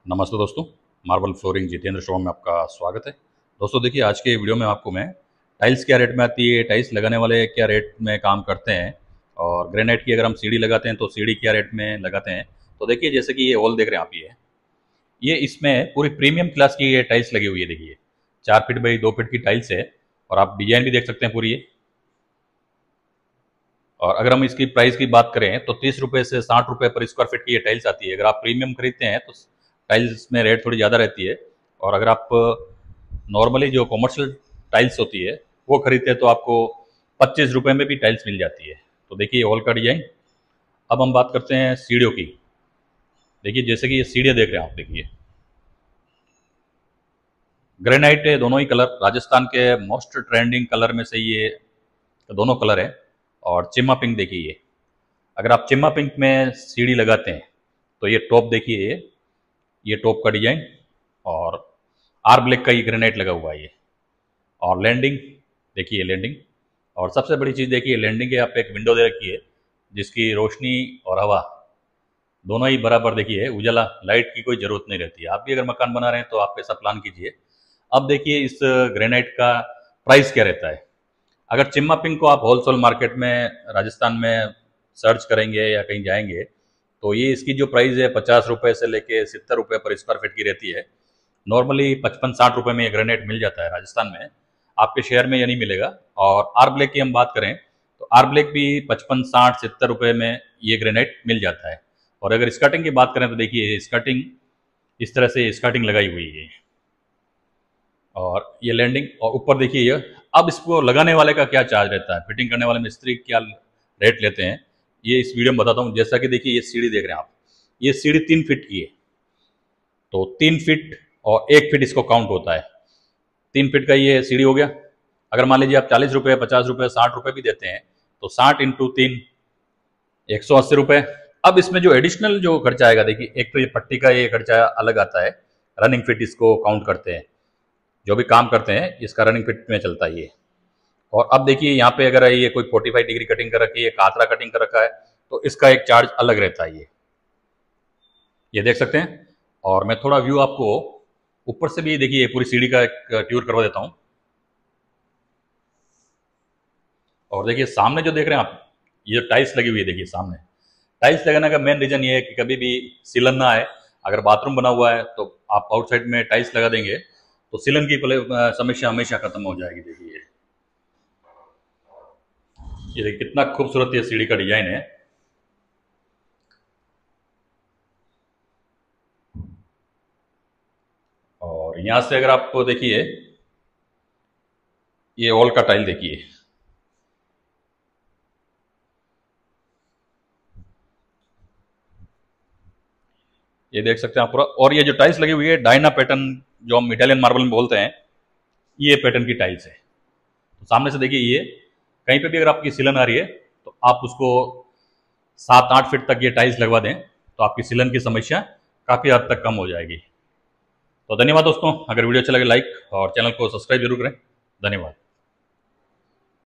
नमस्ते दोस्तों, marble flooring Jitendra show में आपका स्वागत है। दोस्तों देखिए, आज के वीडियो में आपको मैं टाइल्स क्या रेट में आती है, टाइल्स लगाने वाले क्या रेट में काम करते हैं और ग्रेनाइट की अगर हम सीढ़ी लगाते हैं तो सीढ़ी क्या रेट में लगाते हैं। तो देखिए, जैसे कि ये हॉल देख रहे हैं आप, ये इसमें पूरी प्रीमियम क्लास की ये टाइल्स लगी हुई है। देखिए 4 फीट बाई 2 फीट की टाइल्स है और आप डिजाइन भी देख सकते हैं पूरी ये। और अगर हम इसकी प्राइस की बात करें तो 30 रुपये से 60 रुपये पर स्क्वायर फीट की ये टाइल्स आती है। अगर आप प्रीमियम खरीदते हैं तो टाइल्स में रेट थोड़ी ज़्यादा रहती है, और अगर आप नॉर्मली जो कॉमर्शियल टाइल्स होती है वो खरीदते हैं तो आपको 25 रुपये में भी टाइल्स मिल जाती है। तो देखिए हॉल का डिजाइन। अब हम बात करते हैं सीढ़ियों की। देखिए जैसे कि ये सीढ़ियाँ देख रहे हैं आप, देखिए ग्रेनाइट है, दोनों ही कलर राजस्थान के मोस्ट ट्रेंडिंग कलर में से ये दोनों कलर है। और चिम्मा पिंक देखिए, अगर आप चिम्मा पिंक में सीढ़ी लगाते हैं तो ये टॉप देखिए, ये टॉप का डिजाइन और आर ब्लैक का ये ग्रेनाइट लगा हुआ है ये। और लैंडिंग देखिए, लैंडिंग। और सबसे बड़ी चीज़ देखिए, लैंडिंग के यहाँ पे एक विंडो दे रखी है जिसकी रोशनी और हवा दोनों ही बराबर देखिए, उजाला लाइट की कोई ज़रूरत नहीं रहती है। आप भी अगर मकान बना रहे हैं तो आप ऐसा प्लान कीजिए। अब देखिए इस ग्रेनाइट का प्राइस क्या रहता है। अगर चिम्मा पिंक को आप होलसेल मार्केट में राजस्थान में सर्च करेंगे या कहीं जाएंगे तो ये इसकी जो प्राइस है 50 रुपये से लेके 70 रुपये पर स्क्वायर फीट की रहती है। नॉर्मली 55-60 रुपये में ये ग्रेनाइट मिल जाता है राजस्थान में, आपके शहर में ये नहीं मिलेगा। और आर ब्लैक की हम बात करें तो आर ब्लैक भी 55-60-70 रुपये में ये ग्रेनाइट मिल जाता है। और अगर स्कर्टिंग की बात करें तो देखिए स्कर्टिंग इस तरह से स्कर्टिंग लगाई हुई है और ये लैंडिंग। और ऊपर देखिए ये, अब इसको लगाने वाले का क्या चार्ज रहता है, फिटिंग करने वाले मिस्त्री क्या रेट लेते हैं, ये इस वीडियो में बताता हूँ। जैसा कि देखिए ये सीढ़ी देख रहे हैं आप, ये सीढ़ी 3 फीट की है, तो 3 फीट और 1 फीट इसको काउंट होता है। 3 फीट का ये सीढ़ी हो गया। अगर मान लीजिए आप 40 रुपये, 50 रुपये, 60 रुपये भी देते हैं तो 60 × 3 180 रुपये। अब इसमें जो एडिशनल जो खर्चा आएगा, देखिए एक तो ये पट्टी का ये खर्चा अलग आता है, रनिंग फिट इसको काउंट करते हैं, जो भी काम करते हैं इसका रनिंग फिट में चलता है ये। और अब देखिए यहाँ पे अगर ये कोई 45 डिग्री कटिंग कर रखी है, कातरा कटिंग कर रखा है तो इसका एक चार्ज अलग रहता है ये देख सकते हैं। और मैं थोड़ा व्यू आपको ऊपर से भी देखिए पूरी सीढ़ी का एक टूर करवा देता हूँ। और देखिए सामने जो देख रहे हैं आप, ये टाइल्स लगी हुई है। देखिए सामने टाइल्स लगाने का मेन रीजन ये है कि कभी भी सीलन ना आए। अगर बाथरूम बना हुआ है तो आप आउटसाइड में टाइल्स लगा देंगे तो सीलन की समस्या हमेशा खत्म हो जाएगी। देखिए ये देखिए कितना खूबसूरत ये सीढ़ी का डिजाइन है। और यहां से अगर आप देखिए ये वॉल का टाइल देखिए, ये देख सकते हैं आप पूरा। और ये जो टाइल्स लगी हुई है डायना पैटर्न, जो हम इटालियन मार्बल में बोलते हैं, ये पैटर्न की टाइल्स है। तो सामने से देखिए ये कहीं पे भी अगर आपकी सिलन आ रही है तो आप उसको 7-8 फीट तक ये टाइल्स लगवा दें तो आपकी सिलन की समस्या काफ़ी हद तक कम हो जाएगी। तो धन्यवाद दोस्तों। अगर वीडियो अच्छा लगे लाइक और चैनल को सब्सक्राइब जरूर करें। धन्यवाद।